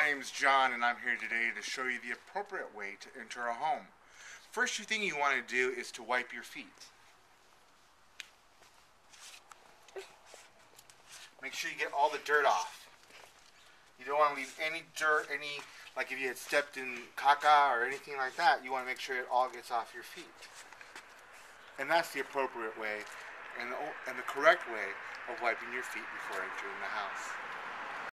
name's John, and I'm here today to show you the appropriate way to enter a home. First thing you want to do is to wipe your feet. Make sure you get all the dirt off. You don't want to leave any dirt, like if you had stepped in caca or anything like that, you want to make sure it all gets off your feet. And that's the appropriate way and the correct way of wiping your feet before entering the house.